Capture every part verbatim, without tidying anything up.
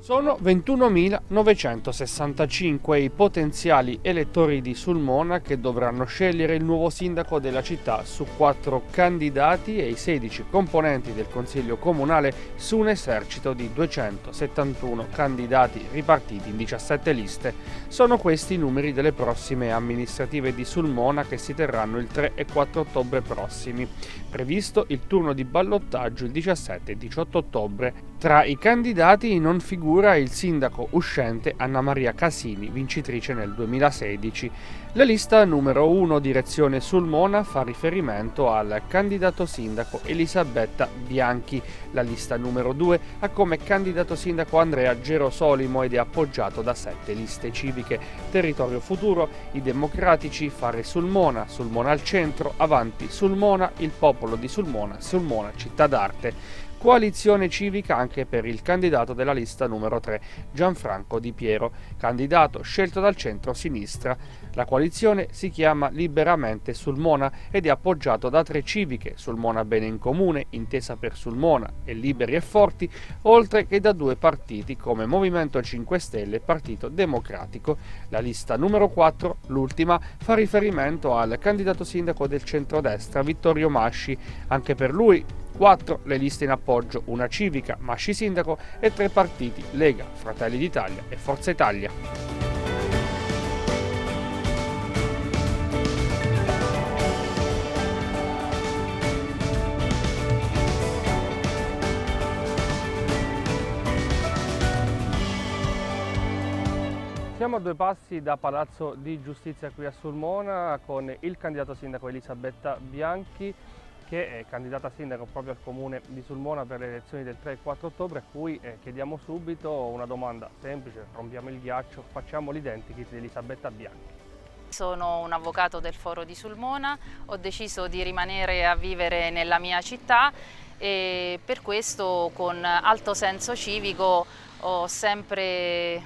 Sono ventunomilanovecentosessantacinque i potenziali elettori di Sulmona che dovranno scegliere il nuovo sindaco della città su quattro candidati e i sedici componenti del Consiglio Comunale su un esercito di duecentosettantuno candidati ripartiti in diciassette liste. Sono questi i numeri delle prossime amministrative di Sulmona che si terranno il tre e quattro ottobre prossimi. Previsto il turno di ballottaggio il diciassette e diciotto ottobre. Tra i candidati non figura il sindaco uscente Anna Maria Casini, vincitrice nel duemilasedici. La lista numero uno, direzione Sulmona, fa riferimento al candidato sindaco Elisabetta Bianchi. La lista numero due ha come candidato sindaco Andrea Gerosolimo ed è appoggiato da sette liste civiche: Territorio Futuro, i Democratici, Fare Sulmona, Sulmona al Centro, Avanti Sulmona, il Popolo di Sulmona, Sulmona Città d'Arte. Coalizione civica anche per il candidato della lista numero tre, Gianfranco Di Piero, candidato scelto dal centro-sinistra. La coalizione si chiama Liberamente Sulmona ed è appoggiato da tre civiche, Sulmona Bene in Comune, Intesa per Sulmona e Liberi e Forti, oltre che da due partiti come Movimento cinque Stelle e Partito Democratico. La lista numero quattro, l'ultima, fa riferimento al candidato sindaco del centrodestra, Vittorio Masci. Anche per lui quattro le liste in appoggio, una civica, Masci sindaco, e tre partiti, Lega, Fratelli d'Italia e Forza Italia. Siamo a due passi da Palazzo di Giustizia qui a Sulmona con il candidato sindaco Elisabetta Bianchi, che è candidata sindaco proprio al comune di Sulmona per le elezioni del tre e quattro ottobre, a cui eh, chiediamo subito una domanda semplice, rompiamo il ghiaccio, facciamo l'identikit di Elisabetta Bianchi. Sono un avvocato del Foro di Sulmona, ho deciso di rimanere a vivere nella mia città e per questo con alto senso civico ho sempre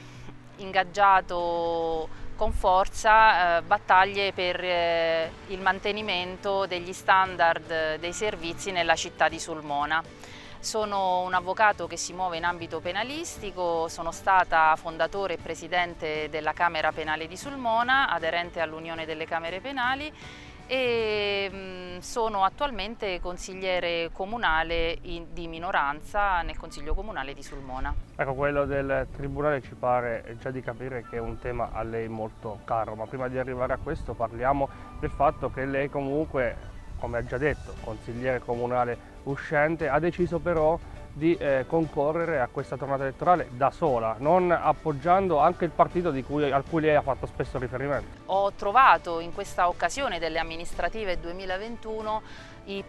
ingaggiato con forza eh, battaglie per eh, il mantenimento degli standard dei servizi nella città di Sulmona. Sono un avvocato che si muove in ambito penalistico, sono stata fondatore e presidente della Camera Penale di Sulmona, aderente all'Unione delle Camere Penali e mh, sono attualmente consigliere comunale in, di minoranza nel Consiglio Comunale di Sulmona. Ecco, quello del Tribunale ci pare già di capire che è un tema a lei molto caro, ma prima di arrivare a questo parliamo del fatto che lei comunque, come ha già detto, consigliere comunale uscente, ha deciso però di eh, concorrere a questa tornata elettorale da sola, non appoggiando anche il partito di cui, al cui lei ha fatto spesso riferimento. Ho trovato in questa occasione delle amministrative duemilaventuno i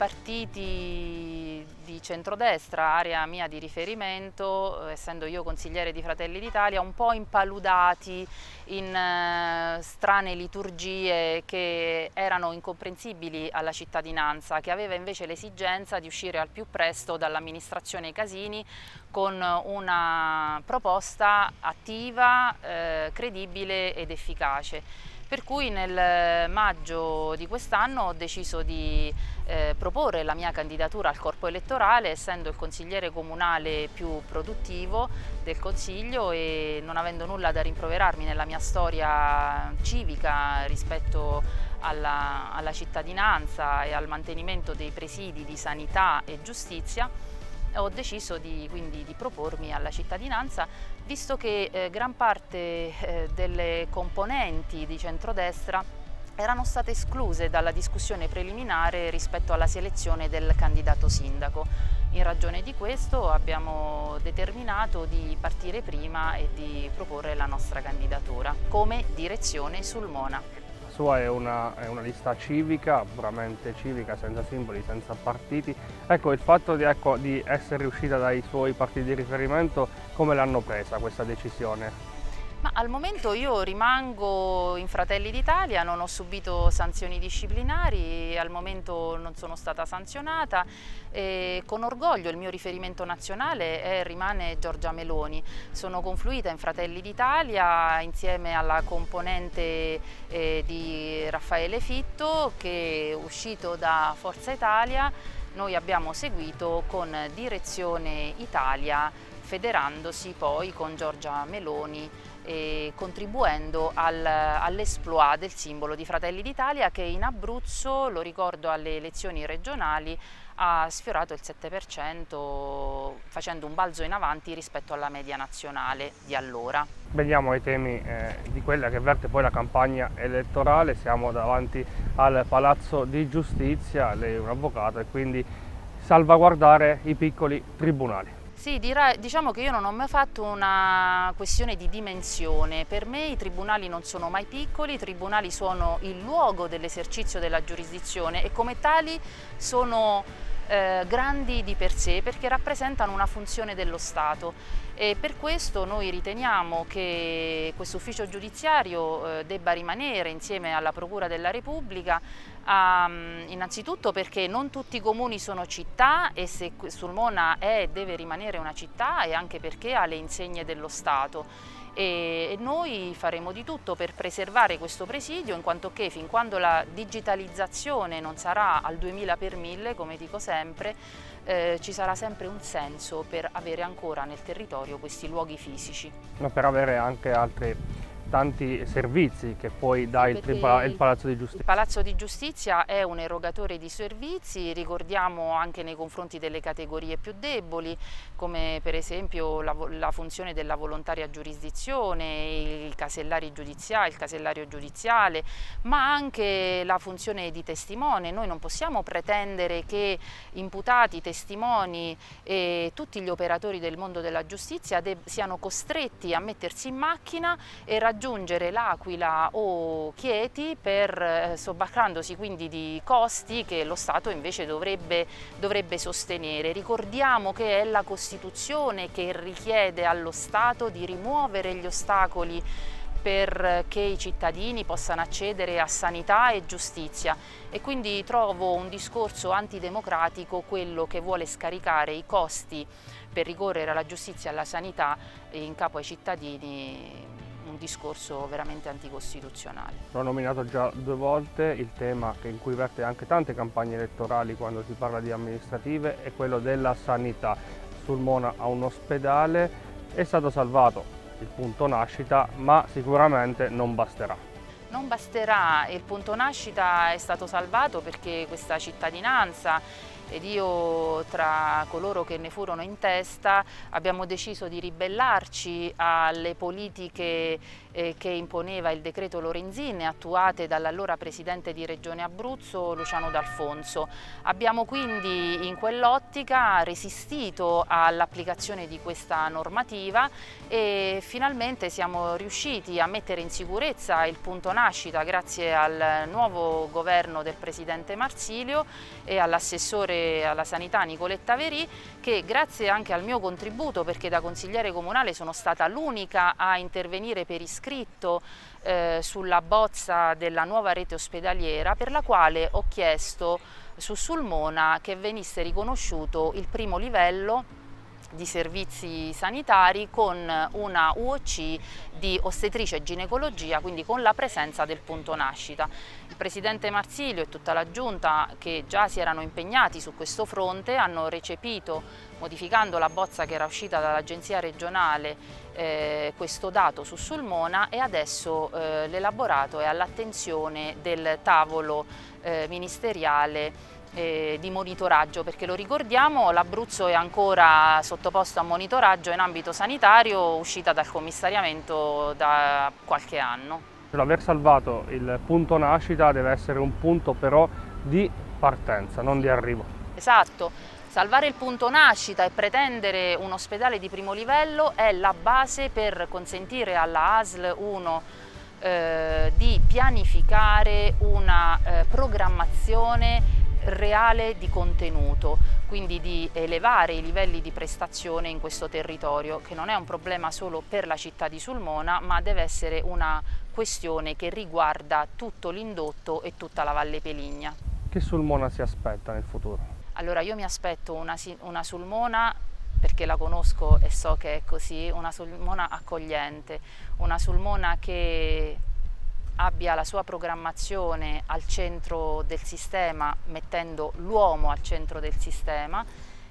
partiti di centrodestra, area mia di riferimento, essendo io consigliere di Fratelli d'Italia, un po' impaludati in eh, strane liturgie che erano incomprensibili alla cittadinanza, che aveva invece l'esigenza di uscire al più presto dall'amministrazione Casini con una proposta attiva, eh, credibile ed efficace. Per cui nel maggio di quest'anno ho deciso di eh, proporre la mia candidatura al corpo elettorale, essendo il consigliere comunale più produttivo del Consiglio e non avendo nulla da rimproverarmi nella mia storia civica rispetto alla, alla cittadinanza e al mantenimento dei presidi di sanità e giustizia. Ho deciso di, quindi di propormi alla cittadinanza, visto che eh, gran parte eh, delle componenti di centrodestra erano state escluse dalla discussione preliminare rispetto alla selezione del candidato sindaco. In ragione di questo abbiamo determinato di partire prima e di proporre la nostra candidatura come direzione Sulmona. La sua è una, è una lista civica, puramente civica, senza simboli, senza partiti. Ecco, il fatto di, ecco, di essere uscita dai suoi partiti di riferimento, come l'hanno presa questa decisione? Ma al momento io rimango in Fratelli d'Italia, non ho subito sanzioni disciplinari, al momento non sono stata sanzionata e con orgoglio il mio riferimento nazionale è, rimane Giorgia Meloni. Sono confluita in Fratelli d'Italia insieme alla componente eh, di Raffaele Fitto che, uscito da Forza Italia, noi abbiamo seguito con Direzione Italia federandosi poi con Giorgia Meloni e contribuendo al, all'esploit del simbolo di Fratelli d'Italia, che in Abruzzo, lo ricordo alle elezioni regionali, ha sfiorato il sette per cento, facendo un balzo in avanti rispetto alla media nazionale di allora. Veniamo ai temi eh, di quella che verte poi la campagna elettorale. Siamo davanti al Palazzo di Giustizia, lei è un avvocato e quindi salvaguardare i piccoli tribunali. Sì, dirà, diciamo che io non ho mai fatto una questione di dimensione. Per me i tribunali non sono mai piccoli, i tribunali sono il luogo dell'esercizio della giurisdizione e come tali sono eh, grandi di per sé, perché rappresentano una funzione dello Stato. E per questo noi riteniamo che questo ufficio giudiziario eh, debba rimanere insieme alla Procura della Repubblica, um, innanzitutto perché non tutti i comuni sono città e se Sulmona è e deve rimanere una città, e anche perché ha le insegne dello Stato. E noi faremo di tutto per preservare questo presidio, in quanto che fin quando la digitalizzazione non sarà al duemila per mille, come dico sempre, eh, ci sarà sempre un senso per avere ancora nel territorio questi luoghi fisici. Ma per avere anche altri tanti servizi che poi dà il, il Palazzo di Giustizia. Il Palazzo di Giustizia è un erogatore di servizi, ricordiamo anche nei confronti delle categorie più deboli, come per esempio la, la funzione della volontaria giurisdizione, il casellari giudiziale, il casellario giudiziale, ma anche la funzione di testimone. Noi non possiamo pretendere che imputati, testimoni e tutti gli operatori del mondo della giustizia siano costretti a mettersi in macchina e raggiungere raggiungere l'Aquila o Chieti, per eh, sobbarcandosi quindi di costi che lo Stato invece dovrebbe, dovrebbe sostenere. Ricordiamo che è la Costituzione che richiede allo Stato di rimuovere gli ostacoli perché i cittadini possano accedere a sanità e giustizia, e quindi trovo un discorso antidemocratico quello che vuole scaricare i costi per ricorrere alla giustizia e alla sanità in capo ai cittadini, un discorso veramente anticostituzionale. L'ho nominato già due volte, il tema che in cui verte anche tante campagne elettorali quando si parla di amministrative è quello della sanità. Sulmona ha un ospedale, è stato salvato il punto nascita, ma sicuramente non basterà. Non basterà, il punto nascita è stato salvato perché questa cittadinanza, ed io tra coloro che ne furono in testa, abbiamo deciso di ribellarci alle politiche eh, che imponeva il decreto Lorenzin, attuate dall'allora presidente di Regione Abruzzo Luciano D'Alfonso. Abbiamo quindi in quell'ottica resistito all'applicazione di questa normativa e finalmente siamo riusciti a mettere in sicurezza il punto nascita grazie al nuovo governo del presidente Marsilio e all'assessore alla sanità Nicoletta Verì, che grazie anche al mio contributo, perché da consigliere comunale sono stata l'unica a intervenire per iscritto eh, sulla bozza della nuova rete ospedaliera, per la quale ho chiesto su Sulmona che venisse riconosciuto il primo livello di servizi sanitari con una U O C di ostetricia e ginecologia, quindi con la presenza del punto nascita. Il presidente Marsilio e tutta la giunta, che già si erano impegnati su questo fronte, hanno recepito, modificando la bozza che era uscita dall'agenzia regionale, eh, questo dato su Sulmona, e adesso eh, l'elaborato è all'attenzione del tavolo eh, ministeriale Eh, di monitoraggio, perché lo ricordiamo, l'Abruzzo è ancora sottoposto a monitoraggio in ambito sanitario, uscita dal commissariamento da qualche anno. L'aver salvato il punto nascita deve essere un punto però di partenza, non di arrivo. Esatto, salvare il punto nascita e pretendere un ospedale di primo livello è la base per consentire alla A S L uno eh, di pianificare una eh, programmazione reale di contenuto, quindi di elevare i livelli di prestazione in questo territorio, che non è un problema solo per la città di Sulmona, ma deve essere una questione che riguarda tutto l'indotto e tutta la Valle Peligna. Che Sulmona si aspetta nel futuro? Allora, io mi aspetto una, una Sulmona, perché la conosco e so che è così, una Sulmona accogliente, una Sulmona che abbia la sua programmazione al centro del sistema, mettendo l'uomo al centro del sistema,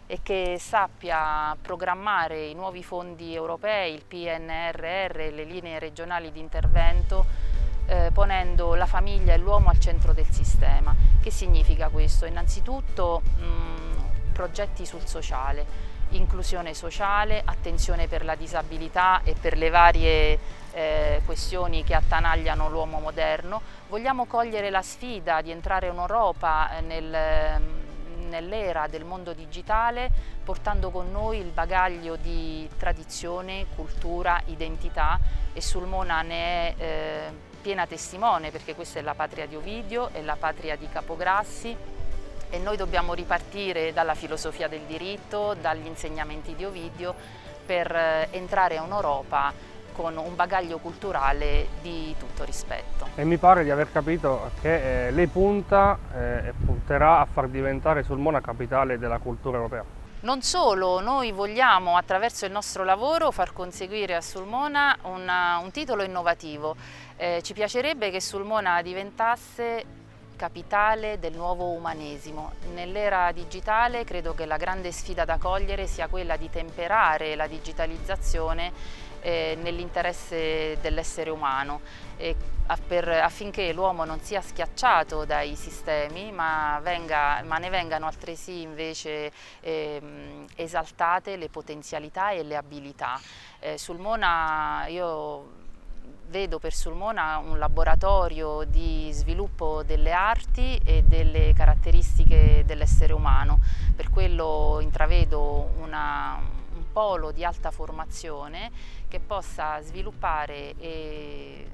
e che sappia programmare i nuovi fondi europei, il P N R R e le linee regionali di intervento, eh, ponendo la famiglia e l'uomo al centro del sistema. Che significa questo? Innanzitutto mh, progetti sul sociale, inclusione sociale, attenzione per la disabilità e per le varie eh, questioni che attanagliano l'uomo moderno. Vogliamo cogliere la sfida di entrare in Europa nel nell'era del mondo digitale, portando con noi il bagaglio di tradizione, cultura, identità, e Sulmona ne è eh, piena testimone, perché questa è la patria di Ovidio, è la patria di Capograssi, e noi dobbiamo ripartire dalla filosofia del diritto, dagli insegnamenti di Ovidio, per eh, entrare in Europa con un bagaglio culturale di tutto rispetto. E mi pare di aver capito che eh, lei punta eh, e punterà a far diventare Sulmona capitale della cultura europea. Non solo, noi vogliamo attraverso il nostro lavoro far conseguire a Sulmona una, un titolo innovativo. Eh, ci piacerebbe che Sulmona diventasse capitale del nuovo umanesimo. Nell'era digitale credo che la grande sfida da cogliere sia quella di temperare la digitalizzazione Eh, nell'interesse dell'essere umano, e per, affinché l'uomo non sia schiacciato dai sistemi, ma, venga, ma ne vengano altresì invece eh, esaltate le potenzialità e le abilità. Eh, Sulmona, io vedo per Sulmona un laboratorio di sviluppo delle arti e delle caratteristiche dell'essere umano, per quello intravedo una polo di alta formazione che possa sviluppare e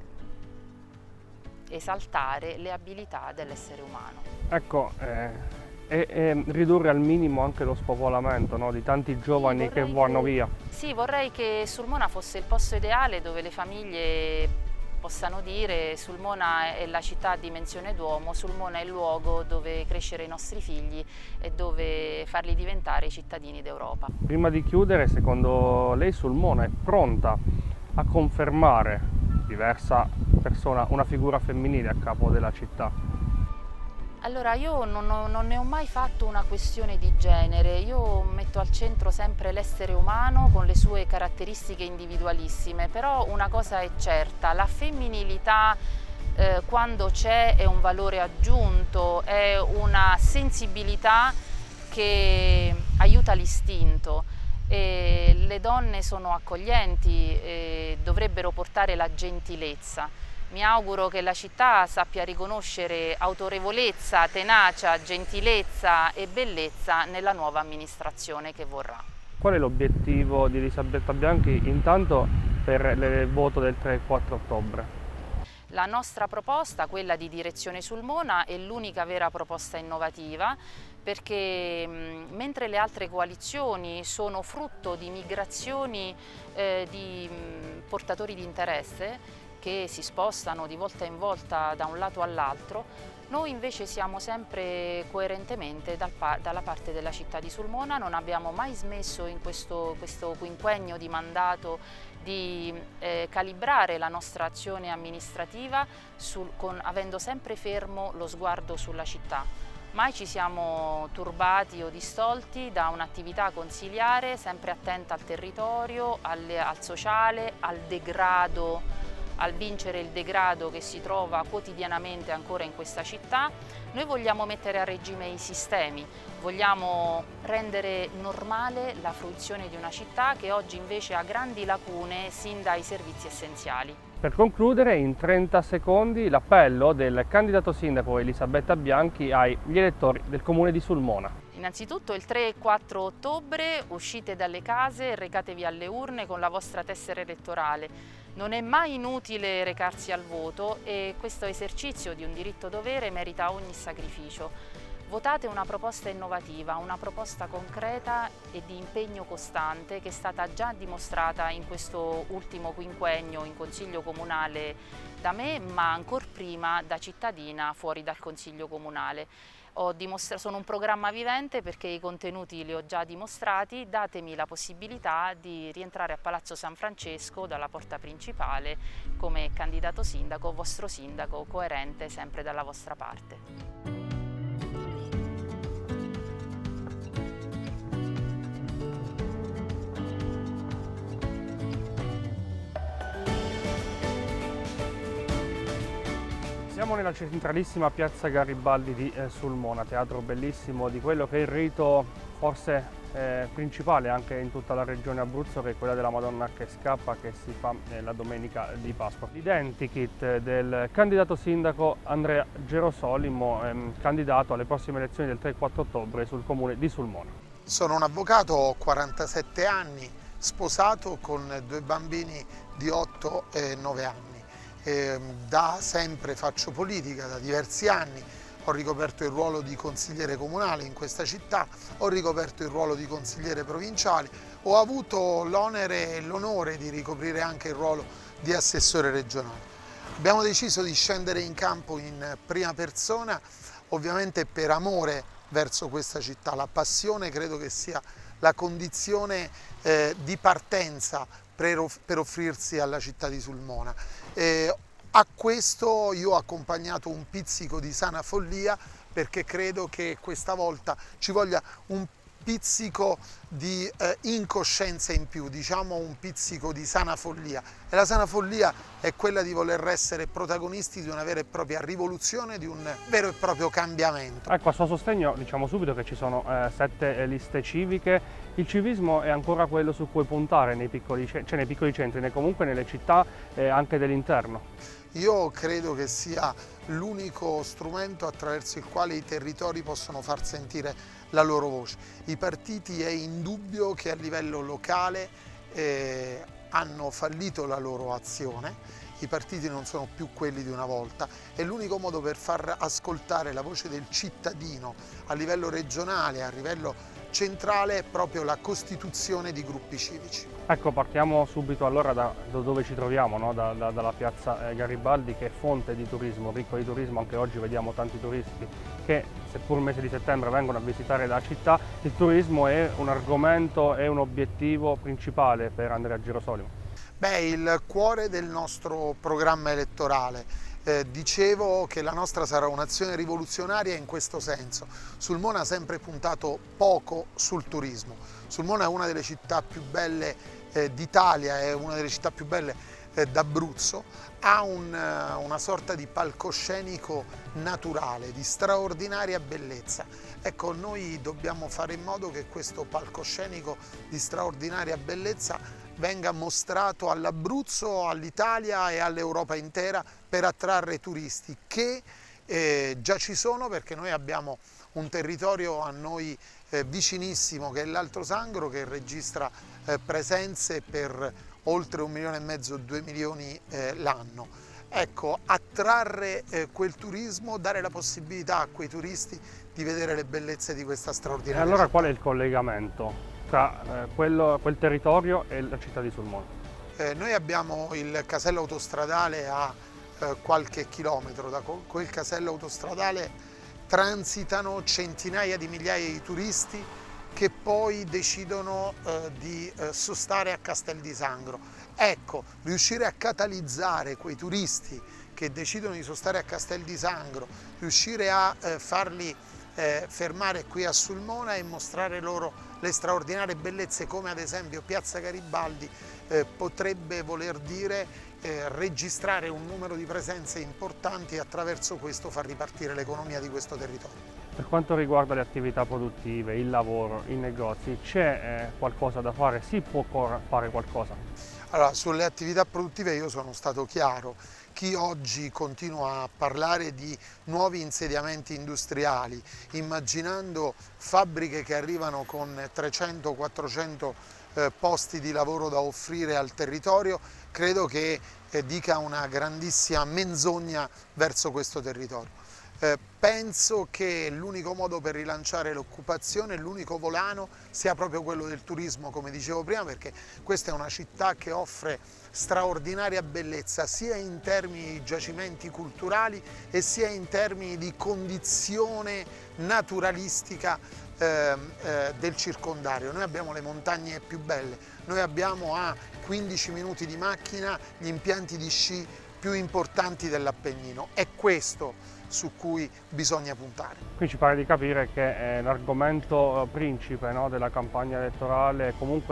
esaltare le abilità dell'essere umano. Ecco, eh, e, e ridurre al minimo anche lo spopolamento, no, di tanti giovani sì, che vanno che, via. Sì, vorrei che Sulmona fosse il posto ideale dove le famiglie possano dire: Sulmona è la città a dimensione d'uomo, Sulmona è il luogo dove crescere i nostri figli e dove farli diventare i cittadini d'Europa. Prima di chiudere, secondo lei Sulmona è pronta a confermare diversa persona, una figura femminile a capo della città? Allora, io non, ho, non ne ho mai fatto una questione di genere, io metto al centro sempre l'essere umano con le sue caratteristiche individualissime, però una cosa è certa: la femminilità eh, quando c'è è un valore aggiunto, è una sensibilità che aiuta l'istinto. E le donne sono accoglienti e dovrebbero portare la gentilezza. Mi auguro che la città sappia riconoscere autorevolezza, tenacia, gentilezza e bellezza nella nuova amministrazione che vorrà. Qual è l'obiettivo di Elisabetta Bianchi intanto per il voto del tre e quattro ottobre? La nostra proposta, quella di Direzione Sulmona, è l'unica vera proposta innovativa, perché mh, mentre le altre coalizioni sono frutto di migrazioni eh, di mh, portatori di interesse che si spostano di volta in volta da un lato all'altro, noi invece siamo sempre coerentemente dal pa dalla parte della città di Sulmona. Non abbiamo mai smesso in questo, questo quinquennio di mandato di eh, calibrare la nostra azione amministrativa sul, con, avendo sempre fermo lo sguardo sulla città. Mai ci siamo turbati o distolti da un'attività consiliare sempre attenta al territorio, al, al sociale, al degrado, al vincere il degrado che si trova quotidianamente ancora in questa città. Noi vogliamo mettere a regime i sistemi, vogliamo rendere normale la fruizione di una città che oggi invece ha grandi lacune sin dai servizi essenziali. Per concludere, in trenta secondi, l'appello del candidato sindaco Elisabetta Bianchi agli elettori del comune di Sulmona. Innanzitutto il tre e quattro ottobre uscite dalle case e recatevi alle urne con la vostra tessera elettorale. Non è mai inutile recarsi al voto e questo esercizio di un diritto-dovere merita ogni sacrificio. Votate una proposta innovativa, una proposta concreta e di impegno costante che è stata già dimostrata in questo ultimo quinquennio in Consiglio Comunale da me, ma ancor prima da cittadina fuori dal Consiglio Comunale. Ho sono un programma vivente perché i contenuti li ho già dimostrati. Datemi la possibilità di rientrare a Palazzo San Francesco dalla porta principale come candidato sindaco, vostro sindaco coerente sempre dalla vostra parte. Siamo nella centralissima piazza Garibaldi di eh, Sulmona, teatro bellissimo di quello che è il rito forse eh, principale anche in tutta la regione Abruzzo, che è quella della Madonna che scappa, che si fa eh, la domenica di Pasqua. L'identikit del candidato sindaco Andrea Gerosolimo, ehm, candidato alle prossime elezioni del tre e quattro ottobre sul comune di Sulmona. Sono un avvocato, ho quarantasette anni, sposato con due bambini di otto e nove anni. E da sempre faccio politica, da diversi anni, ho ricoperto il ruolo di consigliere comunale in questa città, ho ricoperto il ruolo di consigliere provinciale, ho avuto l'onere e l'onore di ricoprire anche il ruolo di assessore regionale. Abbiamo deciso di scendere in campo in prima persona, ovviamente per amore verso questa città. La passione credo che sia la condizione eh, di partenza per, per offrirsi alla città di Sulmona. Eh, a questo io ho accompagnato un pizzico di sana follia, perché credo che questa volta ci voglia un pizzico di eh, incoscienza in più, diciamo un pizzico di sana follia. E la sana follia è quella di voler essere protagonisti di una vera e propria rivoluzione, di un vero e proprio cambiamento. Ecco, a suo sostegno diciamo subito che ci sono eh, sette liste civiche. Il civismo è ancora quello su cui puntare nei piccoli, cioè nei piccoli centri, né comunque nelle città eh, anche dell'interno. Io credo che sia l'unico strumento attraverso il quale i territori possono far sentire la loro voce. I partiti è indubbio che a livello locale eh, hanno fallito la loro azione, i partiti non sono più quelli di una volta e l'unico modo per far ascoltare la voce del cittadino a livello regionale, a livello centrale, è proprio la costituzione di gruppi civici. Ecco, partiamo subito allora da, da dove ci troviamo, no? da, da, dalla piazza Garibaldi, che è fonte di turismo, ricco di turismo. Anche oggi vediamo tanti turisti che, seppur mese di settembre, vengono a visitare la città. Il turismo è un argomento, è un obiettivo principale per Andrea Gerosolimo. Beh, il cuore del nostro programma elettorale. Eh, dicevo che la nostra sarà un'azione rivoluzionaria in questo senso. Sulmona ha sempre puntato poco sul turismo. Sulmona è una delle città più belle eh, d'Italia, è una delle città più belle eh, d'Abruzzo, ha un, una sorta di palcoscenico naturale, di straordinaria bellezza. Ecco, noi dobbiamo fare in modo che questo palcoscenico di straordinaria bellezza venga mostrato all'Abruzzo, all'Italia e all'Europa intera, per attrarre turisti che eh, già ci sono, perché noi abbiamo un territorio a noi eh, vicinissimo, che è l'Alto Sangro, che registra eh, presenze per oltre un milione e mezzo, due milioni eh, l'anno. Ecco, attrarre eh, quel turismo, dare la possibilità a quei turisti di vedere le bellezze di questa straordinaria città. E allora qual è il collegamento tra eh, quello, quel territorio e la città di Sulmona? Eh, noi abbiamo il casello autostradale a eh, qualche chilometro. Da quel casello autostradale transitano centinaia di migliaia di turisti che poi decidono eh, di eh, sostare a Castel di Sangro. Ecco, riuscire a catalizzare quei turisti che decidono di sostare a Castel di Sangro, riuscire a eh, farli eh, fermare qui a Sulmona e mostrare loro le straordinarie bellezze, come ad esempio Piazza Garibaldi, eh, potrebbe voler dire eh, registrare un numero di presenze importanti e attraverso questo far ripartire l'economia di questo territorio. Per quanto riguarda le attività produttive, il lavoro, i negozi, c'è eh, qualcosa da fare? Si può fare qualcosa? Allora, sulle attività produttive io sono stato chiaro. Chi oggi continua a parlare di nuovi insediamenti industriali, immaginando fabbriche che arrivano con trecento quattrocento eh, posti di lavoro da offrire al territorio, credo che eh, dica una grandissima menzogna verso questo territorio. Eh, penso che l'unico modo per rilanciare l'occupazione, l'unico volano, sia proprio quello del turismo, come dicevo prima, perché questa è una città che offre straordinaria bellezza sia in termini di giacimenti culturali e sia in termini di condizione naturalistica eh, eh, del circondario. Noi abbiamo le montagne più belle, noi abbiamo a quindici minuti di macchina gli impianti di sci più importanti dell'Appennino. È questo su cui bisogna puntare. Qui ci pare di capire che l'argomento principe, no, della campagna elettorale, comunque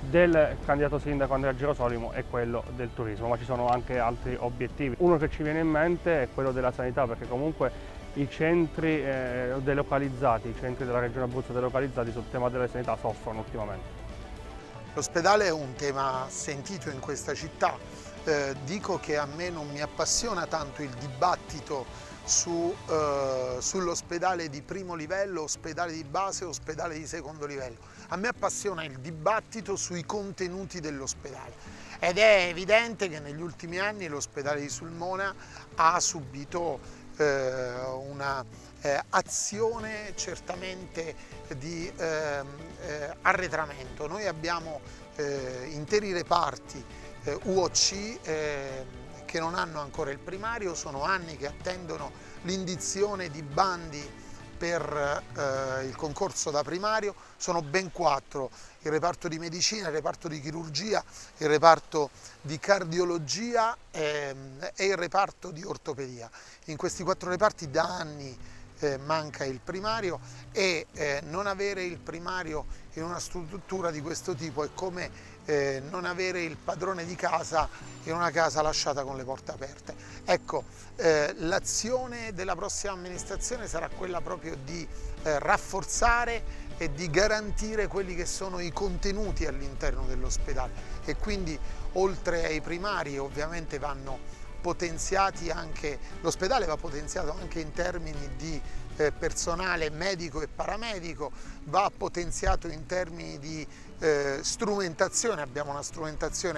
del candidato sindaco Andrea Gerosolimo è quello del turismo, ma ci sono anche altri obiettivi. Uno che ci viene in mente è quello della sanità, perché comunque i centri eh, delocalizzati, i centri della regione Abruzzo delocalizzati sul tema della sanità soffrono ultimamente. L'ospedale è un tema sentito in questa città. Eh, dico che a me non mi appassiona tanto il dibattito su, eh, sull'ospedale di primo livello, ospedale di base, ospedale di secondo livello. A me appassiona il dibattito sui contenuti dell'ospedale ed è evidente che negli ultimi anni l'ospedale di Sulmona ha subito eh, una eh, azione certamente di eh, eh, arretramento. Noi abbiamo eh, interi reparti eh, U O C eh, che non hanno ancora il primario, sono anni che attendono l'indizione di bandi per eh, il concorso da primario, sono ben quattro: il reparto di medicina, il reparto di chirurgia, il reparto di cardiologia ehm, e il reparto di ortopedia. In questi quattro reparti da anni eh, manca il primario e eh, non avere il primario in una struttura di questo tipo è come eh, non avere il padrone di casa in una casa lasciata con le porte aperte. Ecco, eh, l'azione della prossima amministrazione sarà quella proprio di eh, rafforzare e di garantire quelli che sono i contenuti all'interno dell'ospedale e quindi oltre ai primari ovviamente vanno potenziati anche, l'ospedale va potenziato anche in termini di eh, personale medico e paramedico, va potenziato in termini di eh, strumentazione, abbiamo una strumentazione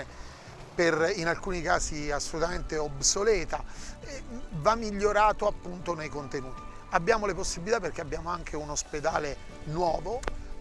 per in alcuni casi assolutamente obsoleta, eh, va migliorato appunto nei contenuti. Abbiamo le possibilità perché abbiamo anche un ospedale nuovo,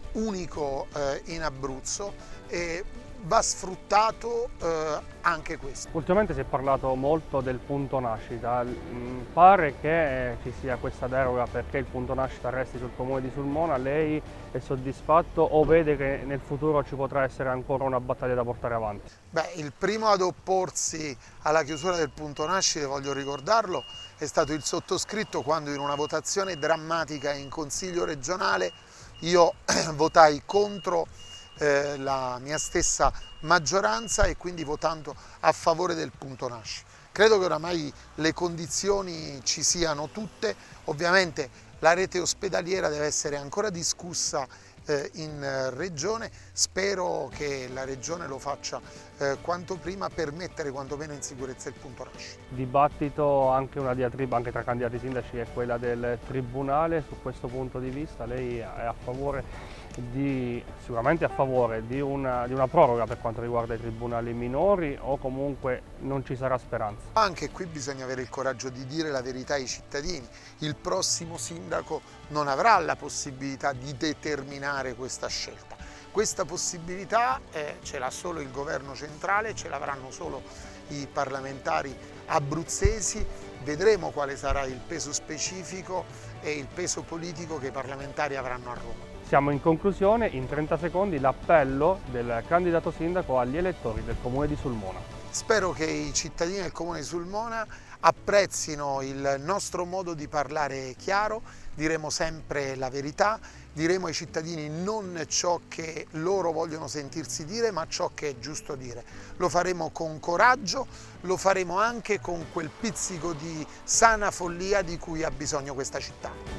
unico eh, in Abruzzo e va sfruttato eh, anche questo. Ultimamente si è parlato molto del punto nascita, pare che eh, ci sia questa deroga perché il punto nascita resti sul comune di Sulmona. Lei è soddisfatto o vede che nel futuro ci potrà essere ancora una battaglia da portare avanti? Beh, il primo ad opporsi alla chiusura del punto nascita, voglio ricordarlo, è stato il sottoscritto quando in una votazione drammatica in Consiglio regionale io votai contro eh, la mia stessa maggioranza e quindi votando a favore del punto nascita. Credo che oramai le condizioni ci siano tutte, ovviamente la rete ospedaliera deve essere ancora discussa eh, in regione, spero che la regione lo faccia eh, quanto prima per mettere quantomeno in sicurezza il punto nascita. Dibattito, anche una diatriba anche tra candidati sindaci è quella del tribunale. Su questo punto di vista lei è a favore di, sicuramente a favore di una, di una proroga per quanto riguarda i tribunali minori o comunque non ci sarà speranza? Anche qui bisogna avere il coraggio di dire la verità ai cittadini. Il prossimo sindaco non avrà la possibilità di determinare questa scelta. Questa possibilità eh, ce l'ha solo il governo centrale, ce l'avranno solo i parlamentari abruzzesi. Vedremo quale sarà il peso specifico e il peso politico che i parlamentari avranno a Roma. Siamo in conclusione, in trenta secondi l'appello del candidato sindaco agli elettori del comune di Sulmona. Spero che i cittadini del comune di Sulmona apprezzino il nostro modo di parlare chiaro, diremo sempre la verità, diremo ai cittadini non ciò che loro vogliono sentirsi dire, ma ciò che è giusto dire. Lo faremo con coraggio, lo faremo anche con quel pizzico di sana follia di cui ha bisogno questa città.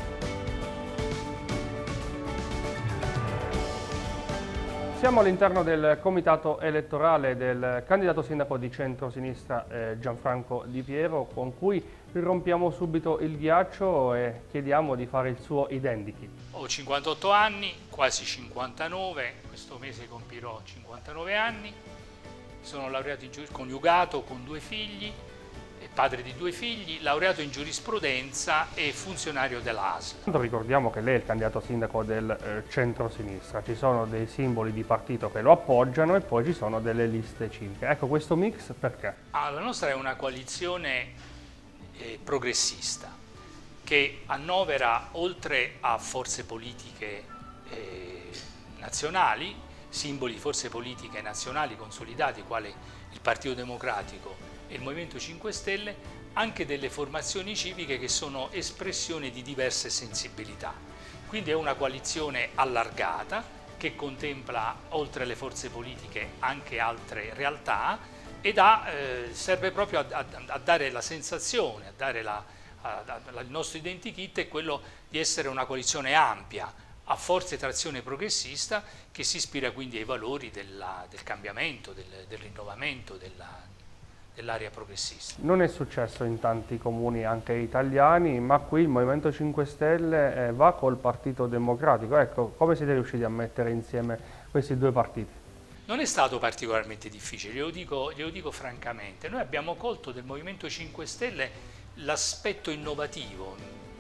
Siamo all'interno del comitato elettorale del candidato sindaco di centrosinistra eh, Gianfranco Di Piero, con cui rompiamo subito il ghiaccio e chiediamo di fare il suo identity. Ho cinquantotto anni, quasi cinquantanove, questo mese compirò cinquantanove anni, sono laureato in giurisprudenza, coniugato con due figli, padre di due figli, laureato in giurisprudenza e funzionario dell'A S L. Ricordiamo che lei è il candidato sindaco del eh, centro-sinistra, ci sono dei simboli di partito che lo appoggiano e poi ci sono delle liste civiche. Ecco, questo mix perché? Ah, la nostra è una coalizione eh, progressista che annovera, oltre a forze politiche eh, nazionali, simboli di forze politiche nazionali consolidati quali il Partito Democratico e il Movimento cinque Stelle, anche delle formazioni civiche che sono espressione di diverse sensibilità. Quindi è una coalizione allargata che contempla oltre alle forze politiche anche altre realtà ed ha, eh, serve proprio a, a, a dare la sensazione, a dare la, a, a, il nostro identikit è quello di essere una coalizione ampia, a forte trazione progressista, che si ispira quindi ai valori della, del cambiamento, del, del rinnovamento della dell'area progressista. Non è successo in tanti comuni anche italiani, ma qui il Movimento cinque Stelle eh, va col Partito Democratico. Ecco, come siete riusciti a mettere insieme questi due partiti? Non è stato particolarmente difficile, glielo dico, glielo dico francamente. Noi abbiamo colto del Movimento cinque Stelle l'aspetto innovativo.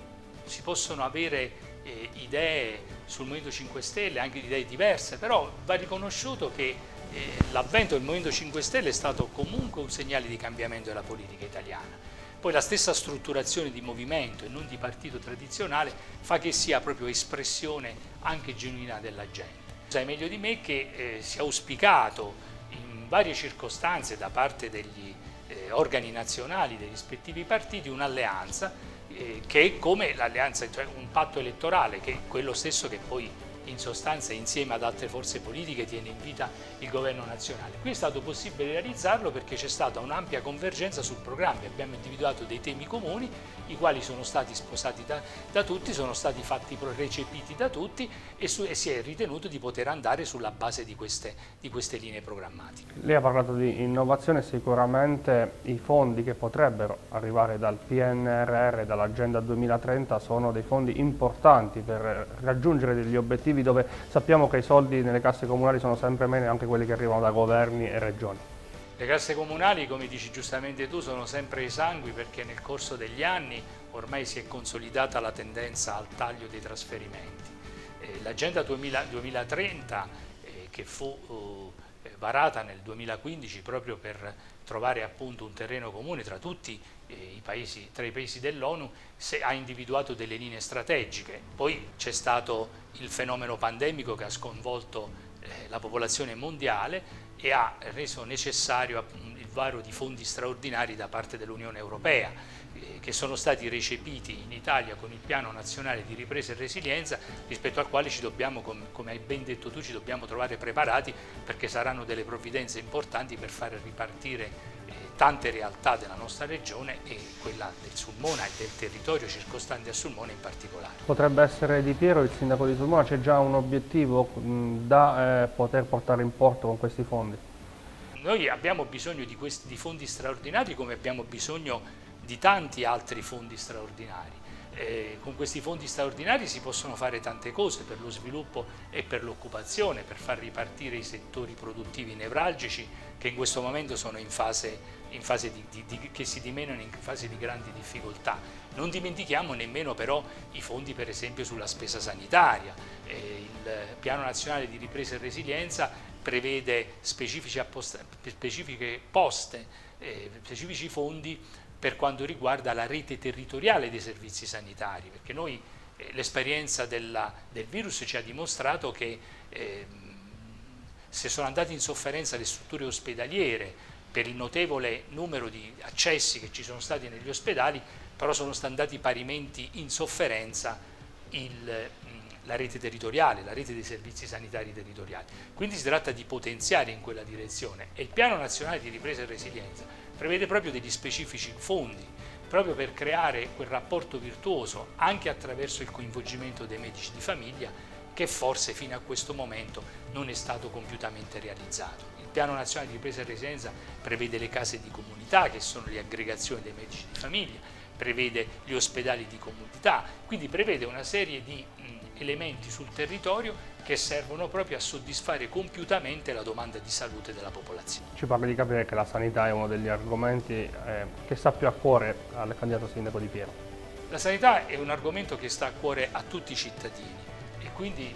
Si possono avere eh, idee sul Movimento cinque Stelle, anche idee diverse, però va riconosciuto che l'avvento del Movimento cinque Stelle è stato comunque un segnale di cambiamento della politica italiana. Poi la stessa strutturazione di movimento e non di partito tradizionale fa che sia proprio espressione anche genuina della gente. Sai meglio di me che eh, si è auspicato in varie circostanze da parte degli eh, organi nazionali dei rispettivi partiti un'alleanza eh, che è come l'alleanza, cioè un patto elettorale, che è quello stesso che poi in sostanza insieme ad altre forze politiche tiene in vita il governo nazionale. Qui è stato possibile realizzarlo perché c'è stata un'ampia convergenza sul programma, abbiamo individuato dei temi comuni, i quali sono stati sposati da, da tutti, sono stati fatti recepiti da tutti e, su, e si è ritenuto di poter andare sulla base di queste, di queste linee programmatiche. Lei ha parlato di innovazione, sicuramente i fondi che potrebbero arrivare dal P N R R, dall'Agenda duemilatrenta, sono dei fondi importanti per raggiungere degli obiettivi dove sappiamo che i soldi nelle casse comunali sono sempre meno, anche quelli che arrivano da governi e regioni. Le casse comunali, come dici giustamente tu, sono sempre esangui perché nel corso degli anni ormai si è consolidata la tendenza al taglio dei trasferimenti. Eh, L'Agenda duemilatrenta, eh, che fu eh, varata nel duemilaquindici proprio per trovare appunto un terreno comune tra tutti eh, i paesi, tra i paesi dell'ONU, ha individuato delle linee strategiche. Poi c'è stato il fenomeno pandemico che ha sconvolto eh, la popolazione mondiale e ha reso necessario il varo di fondi straordinari da parte dell'Unione Europea, eh, che sono stati recepiti in Italia con il Piano Nazionale di Ripresa e Resilienza, rispetto al quale ci dobbiamo, com come hai ben detto tu, ci dobbiamo trovare preparati, perché saranno delle provvidenze importanti per far ripartire tante realtà della nostra regione e quella del Sulmona e del territorio circostante a Sulmona in particolare. Potrebbe essere Di Piero il sindaco di Sulmona, c'è già un obiettivo mh, da eh, poter portare in porto con questi fondi? Noi abbiamo bisogno di, questi, di fondi straordinari come abbiamo bisogno di tanti altri fondi straordinari. Eh, con questi fondi straordinari si possono fare tante cose per lo sviluppo e per l'occupazione, per far ripartire i settori produttivi nevralgici che in questo momento sono in fase, in fase di, di, di, che si dimenano in fase di grandi difficoltà. Non dimentichiamo nemmeno però i fondi per esempio sulla spesa sanitaria. Eh, il Piano Nazionale di Ripresa e Resilienza prevede specifici apposta, specifiche poste, eh, specifici fondi per quanto riguarda la rete territoriale dei servizi sanitari, perché noi eh, l'esperienza del virus ci ha dimostrato che eh, se sono andate in sofferenza le strutture ospedaliere per il notevole numero di accessi che ci sono stati negli ospedali, però sono andati parimenti in sofferenza il, la rete territoriale, la rete dei servizi sanitari territoriali. Quindi si tratta di potenziare in quella direzione e il Piano Nazionale di Ripresa e Resilienza prevede proprio degli specifici fondi, proprio per creare quel rapporto virtuoso anche attraverso il coinvolgimento dei medici di famiglia che forse fino a questo momento non è stato compiutamente realizzato. Il Piano Nazionale di Ripresa e Resilienza prevede le case di comunità, che sono le aggregazioni dei medici di famiglia, prevede gli ospedali di comunità, quindi prevede una serie di mh, elementi sul territorio che servono proprio a soddisfare compiutamente la domanda di salute della popolazione. Ci pare di capire che la sanità è uno degli argomenti eh, che sta più a cuore al candidato sindaco Di Piero. La sanità è un argomento che sta a cuore a tutti i cittadini e quindi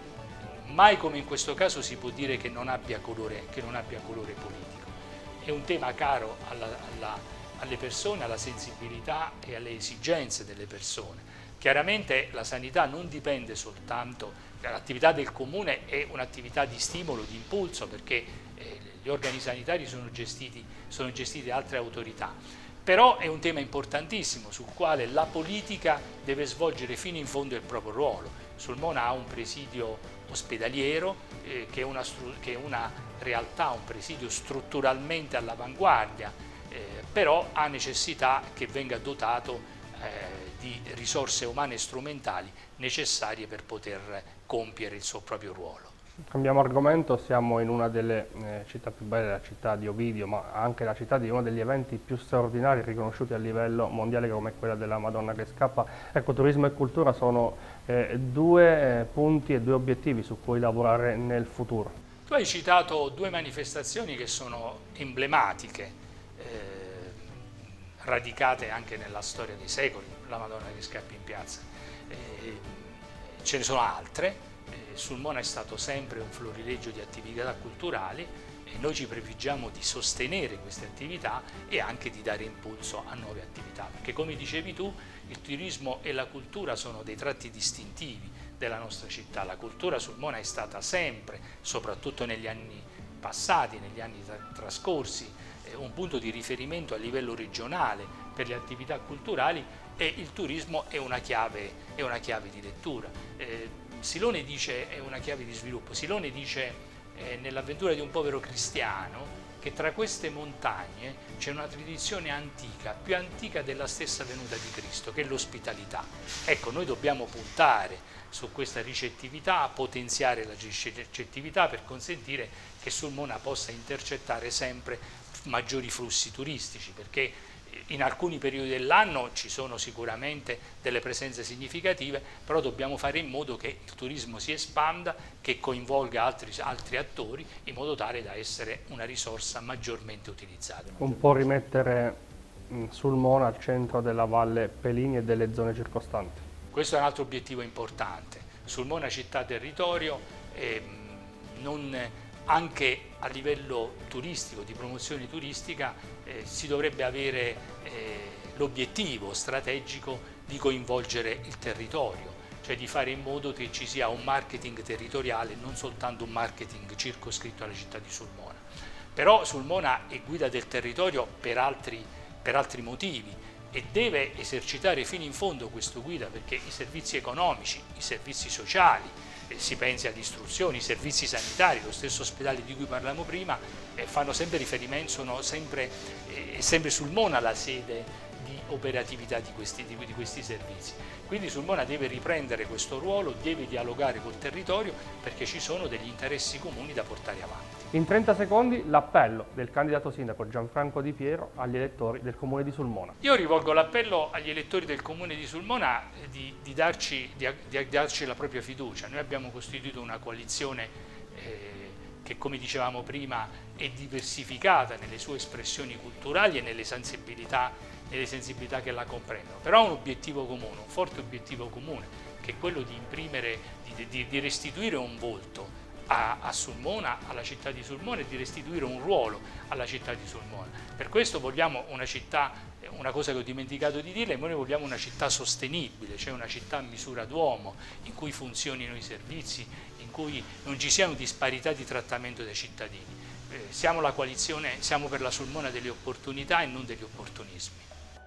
mai come in questo caso si può dire che non abbia colore, che non abbia colore politico. È un tema caro alla, alla, alle persone, alla sensibilità e alle esigenze delle persone. Chiaramente la sanità non dipende soltanto, l'attività del comune è un'attività di stimolo, di impulso, perché eh, gli organi sanitari sono gestiti, sono gestiti da altre autorità, però è un tema importantissimo sul quale la politica deve svolgere fino in fondo il proprio ruolo. Sulmona ha un presidio ospedaliero, eh, che, è una, che è una realtà, un presidio strutturalmente all'avanguardia, eh, però ha necessità che venga dotato eh, di risorse umane e strumentali necessarie per poter compiere il suo proprio ruolo. Cambiamo argomento, siamo in una delle eh, città più belle, la città di Ovidio, ma anche la città di uno degli eventi più straordinari riconosciuti a livello mondiale come quella della Madonna che scappa. Ecco, turismo e cultura sono eh, due eh, punti e due obiettivi su cui lavorare nel futuro. Tu hai citato due manifestazioni che sono emblematiche, eh, radicate anche nella storia dei secoli, la Madonna che scappa in piazza. Eh, ce ne sono altre. Sulmona è stato sempre un florileggio di attività culturali e noi ci prefiggiamo di sostenere queste attività e anche di dare impulso a nuove attività, perché come dicevi tu, il turismo e la cultura sono dei tratti distintivi della nostra città. La cultura Sulmona è stata sempre, soprattutto negli anni passati, negli anni trascorsi, un punto di riferimento a livello regionale per le attività culturali, e il turismo è una chiave, è una chiave di lettura. Eh, Silone dice, è una chiave di sviluppo, Silone dice eh, nell'avventura di un povero cristiano che tra queste montagne c'è una tradizione antica, più antica della stessa venuta di Cristo, che è l'ospitalità. Ecco, noi dobbiamo puntare su questa ricettività, potenziare la ricettività per consentire che Sulmona possa intercettare sempre maggiori flussi turistici, perché in alcuni periodi dell'anno ci sono sicuramente delle presenze significative, però dobbiamo fare in modo che il turismo si espanda, che coinvolga altri, altri attori, in modo tale da essere una risorsa maggiormente utilizzata. Un po' rimettere Sulmona al centro della Valle Pelini e delle zone circostanti. Questo è un altro obiettivo importante. Sulmona città-territorio, eh, non... anche a livello turistico, di promozione turistica, eh, si dovrebbe avere eh, l'obiettivo strategico di coinvolgere il territorio, cioè di fare in modo che ci sia un marketing territoriale, non soltanto un marketing circoscritto alla città di Sulmona. Però Sulmona è guida del territorio per altri, per altri motivi e deve esercitare fino in fondo questo guida, perché i servizi economici, i servizi sociali, si pensi all'istruzione, i servizi sanitari, lo stesso ospedale di cui parlavamo prima, eh, fanno sempre riferimento, sono sempre, eh, sempre Sulmona la sede di operatività di questi, di, di questi servizi. Quindi Sulmona deve riprendere questo ruolo, deve dialogare col territorio, perché ci sono degli interessi comuni da portare avanti. In trenta secondi l'appello del candidato sindaco Gianfranco Di Piero agli elettori del comune di Sulmona. Io rivolgo l'appello agli elettori del comune di Sulmona di, di, darci, di, di darci la propria fiducia. Noi abbiamo costituito una coalizione eh, che, come dicevamo prima, è diversificata nelle sue espressioni culturali e nelle sensibilità, nelle sensibilità che la comprendono, però ha un obiettivo comune, un forte obiettivo comune, che è quello di imprimere, di, di, di restituire un volto A, a Sulmona, alla città di Sulmona, e di restituire un ruolo alla città di Sulmona. Per questo vogliamo una città, una cosa che ho dimenticato di dire, noi vogliamo una città sostenibile, cioè una città a misura d'uomo, in cui funzionino i servizi, in cui non ci siano disparità di trattamento dei cittadini. Eh, siamo la coalizione, siamo per la Sulmona delle opportunità e non degli opportunismi.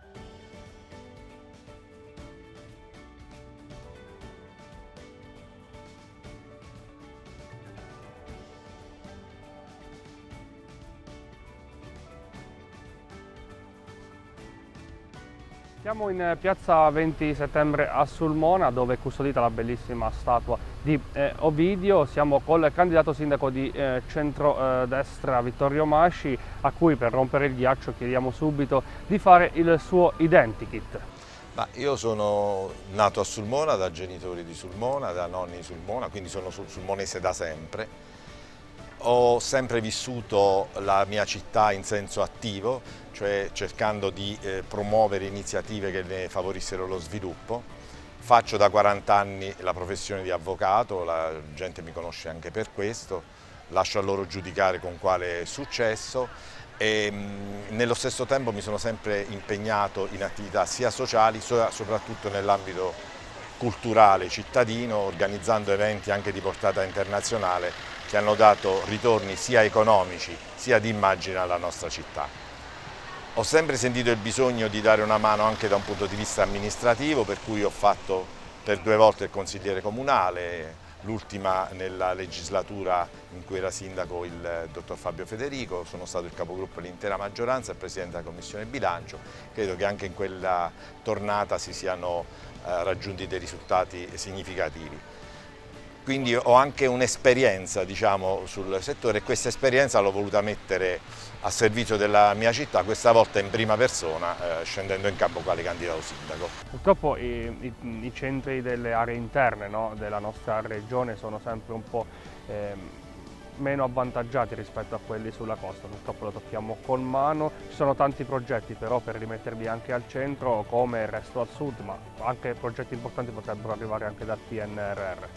Siamo in piazza venti settembre a Sulmona, dove è custodita la bellissima statua di eh, Ovidio. Siamo col candidato sindaco di eh, centrodestra Vittorio Masci, a cui per rompere il ghiaccio chiediamo subito di fare il suo identikit. Ma io sono nato a Sulmona, da genitori di Sulmona, da nonni di Sulmona, quindi sono sulmonese da sempre. Ho sempre vissuto la mia città in senso attivo, cioè cercando di eh, promuovere iniziative che ne favorissero lo sviluppo. Faccio da quaranta anni la professione di avvocato, la gente mi conosce anche per questo, lascio a loro giudicare con quale successo, e mh, nello stesso tempo mi sono sempre impegnato in attività sia sociali, so, soprattutto nell'ambito culturale cittadino, organizzando eventi anche di portata internazionale che hanno dato ritorni sia economici sia di immagine alla nostra città. Ho sempre sentito il bisogno di dare una mano anche da un punto di vista amministrativo, per cui ho fatto per due volte il consigliere comunale, l'ultima nella legislatura in cui era sindaco il dottor Fabio Federico, sono stato il capogruppo dell'intera maggioranza e presidente della Commissione Bilancio. Credo che anche in quella tornata si siano eh, raggiunti dei risultati significativi. Quindi ho anche un'esperienza, diciamo, sul settore e questa esperienza l'ho voluta mettere a servizio della mia città, questa volta in prima persona, eh, scendendo in campo quale candidato sindaco. Purtroppo i, i, i centri delle aree interne, no, della nostra regione sono sempre un po' eh, meno avvantaggiati rispetto a quelli sulla costa, purtroppo lo tocchiamo con mano. Ci sono tanti progetti però per rimetterli anche al centro, come il resto al sud, ma anche progetti importanti potrebbero arrivare anche dal P N R R.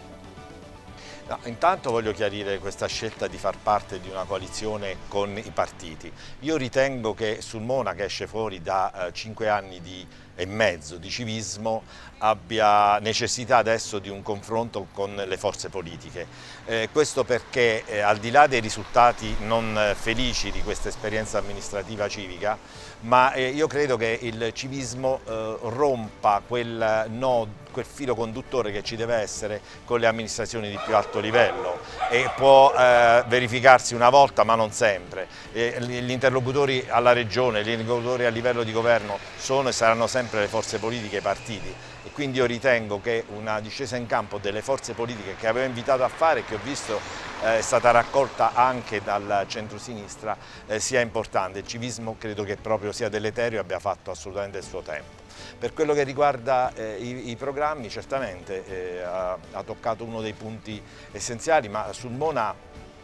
No, intanto voglio chiarire questa scelta di far parte di una coalizione con i partiti. Io ritengo che Sulmona, che esce fuori da eh, cinque anni di, e mezzo di civismo, abbia necessità adesso di un confronto con le forze politiche. Eh, questo perché eh, al di là dei risultati non eh, felici di questa esperienza amministrativa civica, ma eh, io credo che il civismo eh, rompa quel, no, quel filo conduttore che ci deve essere con le amministrazioni di più alto livello e può eh, verificarsi una volta ma non sempre. Eh, gli interlocutori alla regione, gli interlocutori a livello di governo sono e saranno sempre le forze politiche e i partiti. E quindi io ritengo che una discesa in campo delle forze politiche che avevo invitato a fare e che ho visto eh, è stata raccolta anche dal centro-sinistra eh, sia importante. Il civismo credo che proprio sia deleterio e abbia fatto assolutamente il suo tempo. Per quello che riguarda eh, i, i programmi, certamente eh, ha, ha toccato uno dei punti essenziali, ma Sulmona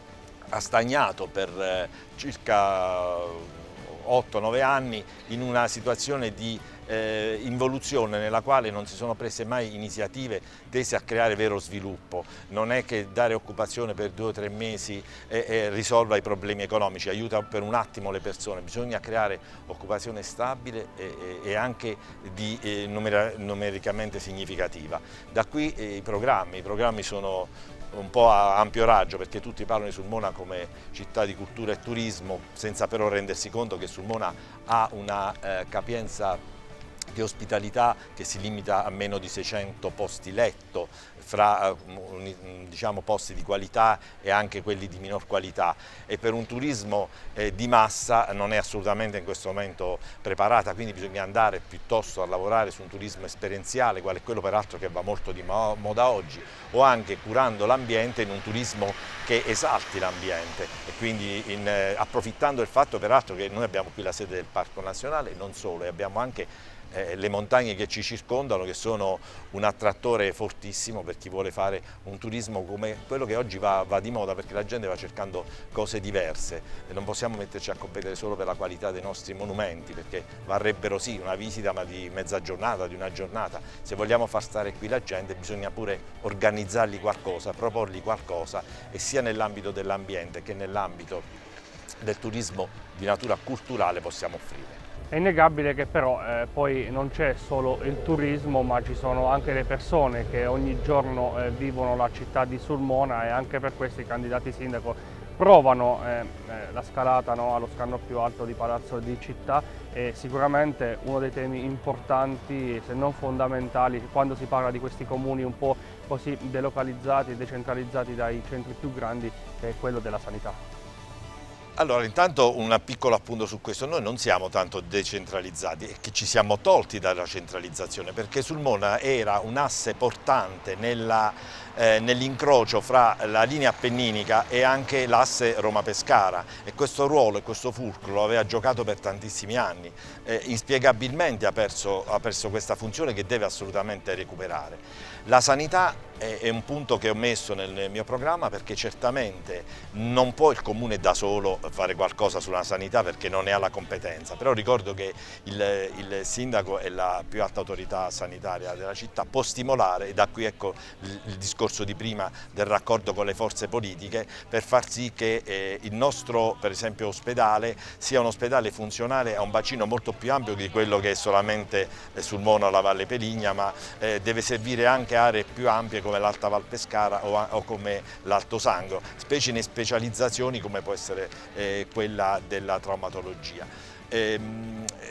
ha stagnato per eh, circa otto nove anni in una situazione di eh, involuzione nella quale non si sono prese mai iniziative tese a creare vero sviluppo. Non è che dare occupazione per due o tre mesi e, e risolva i problemi economici, aiuta per un attimo le persone, bisogna creare occupazione stabile e, e anche di, eh, numera, numericamente significativa. Da qui eh, i programmi, i programmi sono un po' a ampio raggio perché tutti parlano di Sulmona come città di cultura e turismo senza però rendersi conto che Sulmona ha una eh, capienza di ospitalità che si limita a meno di seicento posti letto fra diciamo, posti di qualità e anche quelli di minor qualità e per un turismo eh, di massa non è assolutamente in questo momento preparata, quindi bisogna andare piuttosto a lavorare su un turismo esperienziale, quale è quello peraltro che va molto di moda oggi, o anche curando l'ambiente in un turismo che esalti l'ambiente e quindi in, eh, approfittando del fatto peraltro che noi abbiamo qui la sede del Parco Nazionale e non solo, e abbiamo anche Eh, le montagne che ci circondano che sono un attrattore fortissimo per chi vuole fare un turismo come quello che oggi va, va di moda perché la gente va cercando cose diverse e non possiamo metterci a competere solo per la qualità dei nostri monumenti perché varrebbero sì una visita ma di mezza giornata, di una giornata. Se vogliamo far stare qui la gente bisogna pure organizzargli qualcosa, proporgli qualcosa e sia nell'ambito dell'ambiente che nell'ambito del turismo di natura culturale possiamo offrire. È innegabile che però eh, poi non c'è solo il turismo, ma ci sono anche le persone che ogni giorno eh, vivono la città di Sulmona e anche per questo i candidati sindaco provano eh, eh, la scalata, no, allo scranno più alto di Palazzo di Città e sicuramente uno dei temi importanti, se non fondamentali, quando si parla di questi comuni un po' così delocalizzati e decentralizzati dai centri più grandi, è quello della sanità. Allora, intanto un piccolo appunto su questo, noi non siamo tanto decentralizzati, è che ci siamo tolti dalla centralizzazione perché Sulmona era un asse portante nella, eh, nell'incrocio fra la linea appenninica e anche l'asse Roma-Pescara e questo ruolo e questo fulcro lo aveva giocato per tantissimi anni, eh, inspiegabilmente ha perso, ha perso questa funzione che deve assolutamente recuperare. La sanità è un punto che ho messo nel mio programma perché certamente non può il Comune da solo fare qualcosa sulla sanità perché non ne ha la competenza, però ricordo che il, il sindaco è la più alta autorità sanitaria della città, può stimolare, e da qui ecco il, il discorso di prima del raccordo con le forze politiche per far sì che eh, il nostro per esempio ospedale sia un ospedale funzionale a un bacino molto più ampio di quello che è solamente eh, Sulmona o la Valle Peligna, ma eh, deve servire anche aree più ampie come l'Alta Val Pescara o, o come l'Alto Sangro, specie in specializzazioni come può essere eh, quella della traumatologia. Ehm,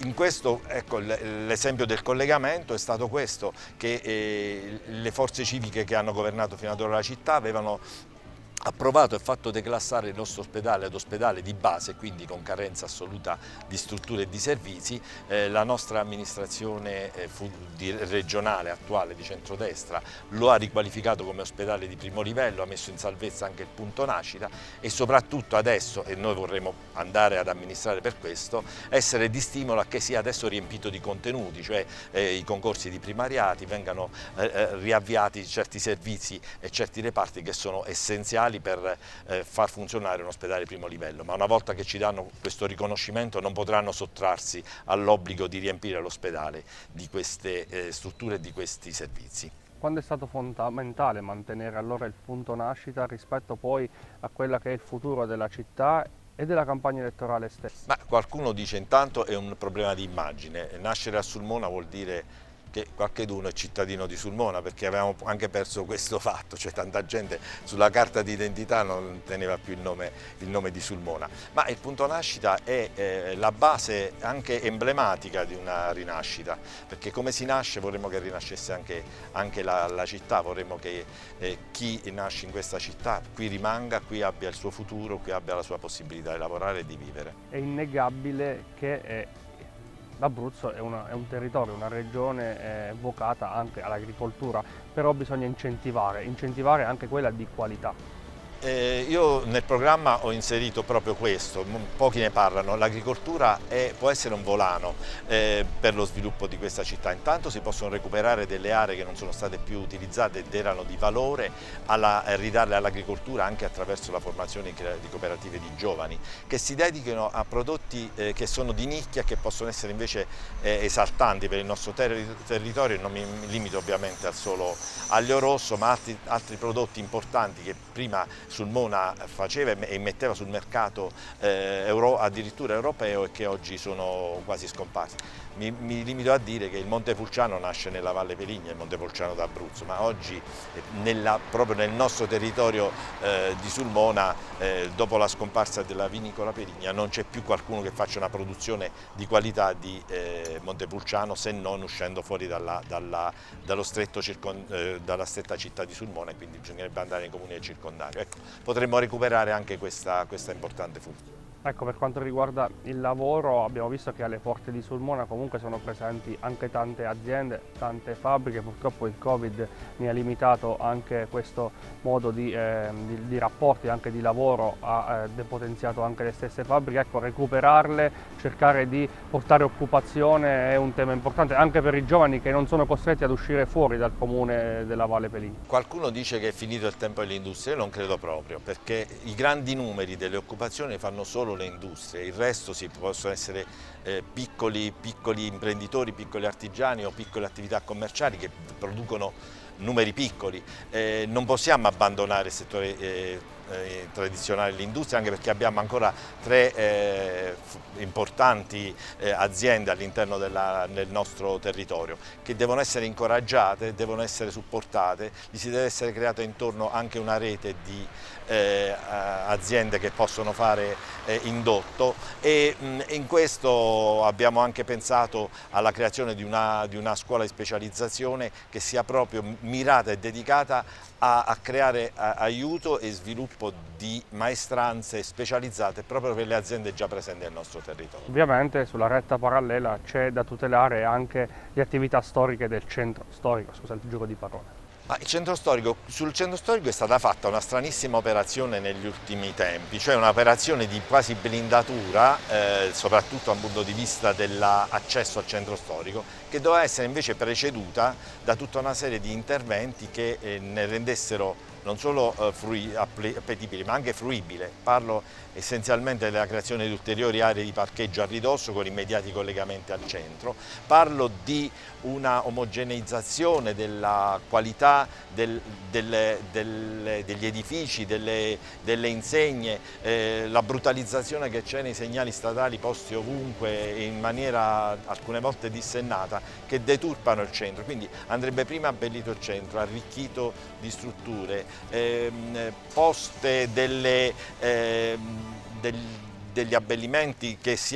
in questo, ecco, l'esempio del collegamento è stato questo, che eh, le forze civiche che hanno governato fino ad ora la città avevano approvato e fatto declassare il nostro ospedale ad ospedale di base, quindi con carenza assoluta di strutture e di servizi. Eh, la nostra amministrazione eh, fu di, regionale attuale di centrodestra lo ha riqualificato come ospedale di primo livello, ha messo in salvezza anche il punto nascita e soprattutto adesso, e noi vorremmo andare ad amministrare per questo, essere di stimolo a che sia adesso riempito di contenuti, cioè eh, i concorsi di primariati, vengano eh, riavviati certi servizi e certi reparti che sono essenziali per eh, far funzionare un ospedale di primo livello, ma una volta che ci danno questo riconoscimento non potranno sottrarsi all'obbligo di riempire l'ospedale di queste eh, strutture e di questi servizi. Quando è stato fondamentale mantenere allora il punto nascita rispetto poi a quella che è il futuro della città e della campagna elettorale stessa? Ma qualcuno dice intanto è un problema di immagine, nascere a Sulmona vuol dire che qualcheduno è cittadino di Sulmona, perché avevamo anche perso questo fatto, cioè tanta gente sulla carta d'identità non teneva più il nome, il nome di Sulmona. Ma il punto nascita è eh, la base anche emblematica di una rinascita, perché come si nasce vorremmo che rinascesse anche, anche la, la città, vorremmo che eh, chi nasce in questa città qui rimanga, qui abbia il suo futuro, qui abbia la sua possibilità di lavorare e di vivere. È innegabile che è l'Abruzzo è, è un territorio, una regione eh, vocata anche all'agricoltura, però bisogna incentivare, incentivare anche quella di qualità. Eh, io nel programma ho inserito proprio questo, pochi ne parlano, l'agricoltura può essere un volano eh, per lo sviluppo di questa città. Intanto si possono recuperare delle aree che non sono state più utilizzate ed erano di valore, alla, eh, ridarle all'agricoltura anche attraverso la formazione di cooperative di giovani che si dedichino a prodotti eh, che sono di nicchia, che possono essere invece eh, esaltanti per il nostro ter territorio. Non mi limito ovviamente al solo aglio rosso, ma altri, altri prodotti importanti che prima Sulmona faceva e metteva sul mercato eh, euro, addirittura europeo, e che oggi sono quasi scomparsi. Mi, mi limito a dire che il Montepulciano nasce nella Valle Peligna, il Montepulciano d'Abruzzo, ma oggi nella, proprio nel nostro territorio eh, di Sulmona, eh, dopo la scomparsa della vinicola Peligna, non c'è più qualcuno che faccia una produzione di qualità di eh, Montepulciano, se non uscendo fuori dalla, dalla, dallo stretto circon, eh, dalla stretta città di Sulmona, e quindi bisognerebbe andare nei comuni del circondario. Ecco, potremmo recuperare anche questa, questa importante funzione. Ecco, per quanto riguarda il lavoro, abbiamo visto che alle porte di Sulmona comunque sono presenti anche tante aziende, tante fabbriche. Purtroppo il Covid ne ha limitato anche questo modo di, eh, di, di rapporti, anche di lavoro, ha eh, depotenziato anche le stesse fabbriche. Ecco, recuperarle, cercare di portare occupazione è un tema importante anche per i giovani che non sono costretti ad uscire fuori dal comune della Valle Peligna. Qualcuno dice che è finito il tempo dell'industria, io non credo proprio, perché i grandi numeri delle occupazioni fanno solo le industrie, il resto si possono essere eh, piccoli, piccoli imprenditori, piccoli artigiani o piccole attività commerciali che producono numeri piccoli. Eh, non possiamo abbandonare il settore eh, eh, tradizionale dell'industria, anche perché abbiamo ancora tre eh, importanti eh, aziende all'interno del nostro territorio che devono essere incoraggiate, devono essere supportate, gli si deve essere creata intorno anche una rete di eh, aziende che possono fare eh, indotto, e mh, in questo abbiamo anche pensato alla creazione di una, di una scuola di specializzazione che sia proprio mirata e dedicata a, a creare a, aiuto e sviluppo di maestranze specializzate proprio per le aziende già presenti nel nostro territorio. Ovviamente sulla retta parallela c'è da tutelare anche le attività storiche del centro storico, scusa il gioco di parole. Ma il centro storico, sul centro storico è stata fatta una stranissima operazione negli ultimi tempi, cioè un'operazione di quasi blindatura, eh, soprattutto dal punto di vista dell'accesso al centro storico, che doveva essere invece preceduta da tutta una serie di interventi che eh, ne rendessero non solo eh, frui, appetibile ma anche fruibile. Parlo essenzialmente della creazione di ulteriori aree di parcheggio a ridosso con immediati collegamenti al centro, parlo di una omogeneizzazione della qualità del, del, del, degli edifici, delle, delle insegne, eh, la brutalizzazione che c'è nei segnali statali posti ovunque in maniera alcune volte dissennata, che deturpano il centro. Quindi andrebbe prima abbellito il centro, arricchito di strutture, ehm, poste delle, ehm, del, degli abbellimenti che siano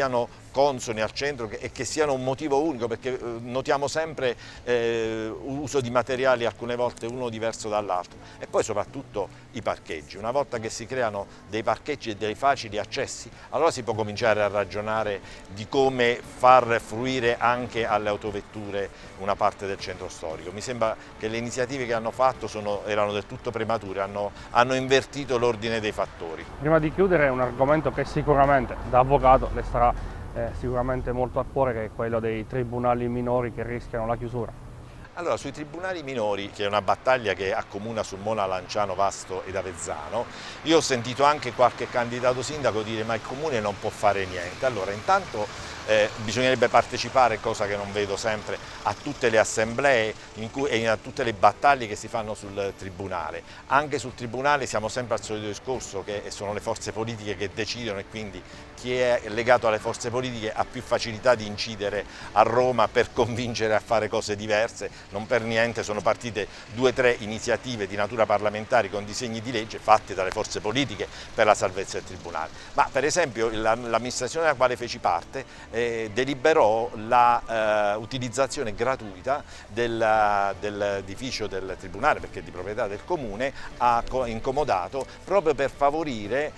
consoni al centro e che siano un motivo unico, perché notiamo sempre eh, uso di materiali alcune volte uno diverso dall'altro. E poi soprattutto i parcheggi. Una volta che si creano dei parcheggi e dei facili accessi, allora si può cominciare a ragionare di come far fruire anche alle autovetture una parte del centro storico. Mi sembra che le iniziative che hanno fatto sono, erano del tutto premature, hanno, hanno invertito l'ordine dei fattori. Prima di chiudere, è un argomento che sicuramente da avvocato le starà Eh, sicuramente molto a cuore, che è quello dei tribunali minori che rischiano la chiusura. Allora, sui tribunali minori, che è una battaglia che accomuna Sulmona, Lanciano, Vasto ed Avezzano, io ho sentito anche qualche candidato sindaco dire ma il comune non può fare niente. Allora, intanto eh, bisognerebbe partecipare, cosa che non vedo sempre, a tutte le assemblee in cui, e a tutte le battaglie che si fanno sul tribunale. Anche sul tribunale siamo sempre al solito discorso che sono le forze politiche che decidono, e quindi chi è legato alle forze politiche ha più facilità di incidere a Roma per convincere a fare cose diverse. Non per niente sono partite due o tre iniziative di natura parlamentare con disegni di legge fatte dalle forze politiche per la salvezza del tribunale. Ma per esempio l'amministrazione della quale feci parte eh, deliberò l'utilizzazione eh, gratuita dell'edificio del, del tribunale, perché è di proprietà del comune, ha incomodato proprio per favorire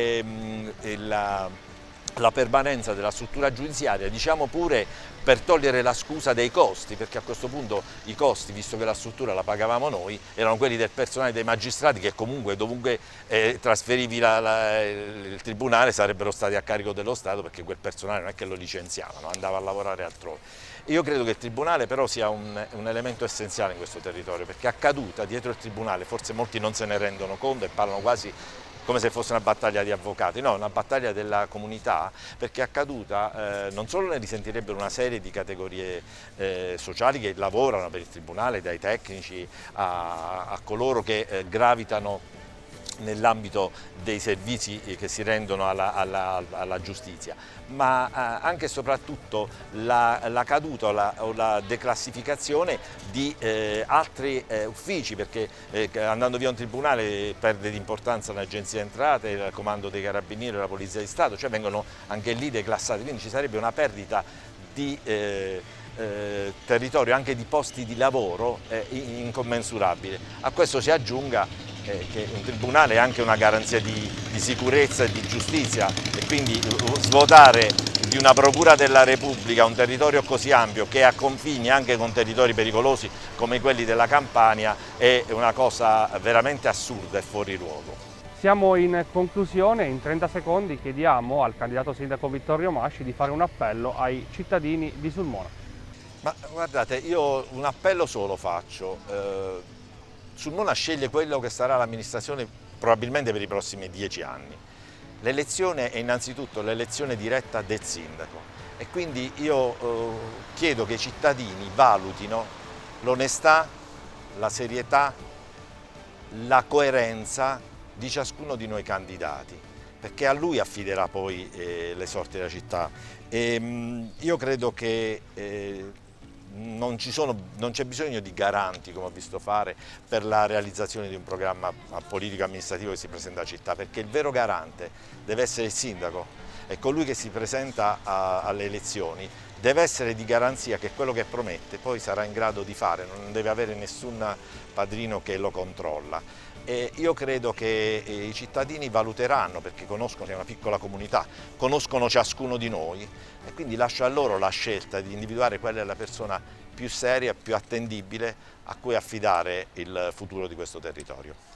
ehm, il la permanenza della struttura giudiziaria, diciamo pure per togliere la scusa dei costi, perché a questo punto i costi, visto che la struttura la pagavamo noi, erano quelli del personale, dei magistrati, che comunque dovunque eh, trasferivi la, la, il tribunale sarebbero stati a carico dello Stato, perché quel personale non è che lo licenziavano, andava a lavorare altrove. Io credo che il tribunale però sia un, un elemento essenziale in questo territorio, perché a Caduta, dietro il tribunale, forse molti non se ne rendono conto e parlano quasi come se fosse una battaglia di avvocati, no, è una battaglia della comunità, perché a Caduta eh, non solo ne risentirebbero una serie di categorie eh, sociali che lavorano per il tribunale, dai tecnici a, a coloro che eh, gravitano nell'ambito dei servizi che si rendono alla, alla, alla giustizia, ma eh, anche e soprattutto la, la caduta o la, o la declassificazione di eh, altri eh, uffici, perché eh, andando via un tribunale perde di importanza l'Agenzia Entrate, il Comando dei Carabinieri, la Polizia di Stato, cioè vengono anche lì declassati, quindi ci sarebbe una perdita di eh, eh, territorio, anche di posti di lavoro eh, incommensurabile. A questo si aggiunga che un tribunale è anche una garanzia di, di sicurezza e di giustizia, e quindi svuotare di una procura della Repubblica un territorio così ampio, che ha confini anche con territori pericolosi come quelli della Campania, è una cosa veramente assurda e fuori luogo. Siamo in conclusione, in trenta secondi chiediamo al candidato sindaco Vittorio Masci di fare un appello ai cittadini di Sulmona. Ma guardate, io un appello solo faccio. Eh, Sulmona sceglie quello che sarà l'amministrazione probabilmente per i prossimi dieci anni. L'elezione è innanzitutto l'elezione diretta del sindaco, e quindi io eh, chiedo che i cittadini valutino l'onestà, la serietà, la coerenza di ciascuno di noi candidati, perché a lui affiderà poi eh, le sorti della città. E, mh, io credo che eh, non c'è bisogno di garanti, come ho visto fare, per la realizzazione di un programma politico amministrativo che si presenta alla città, perché il vero garante deve essere il sindaco, e colui che si presenta a, alle elezioni deve essere di garanzia che quello che promette poi sarà in grado di fare, non deve avere nessun padrino che lo controlla. E io credo che i cittadini valuteranno, perché conoscono che è una piccola comunità, conoscono ciascuno di noi, e quindi lascio a loro la scelta di individuare qual è la persona più seria, più attendibile a cui affidare il futuro di questo territorio.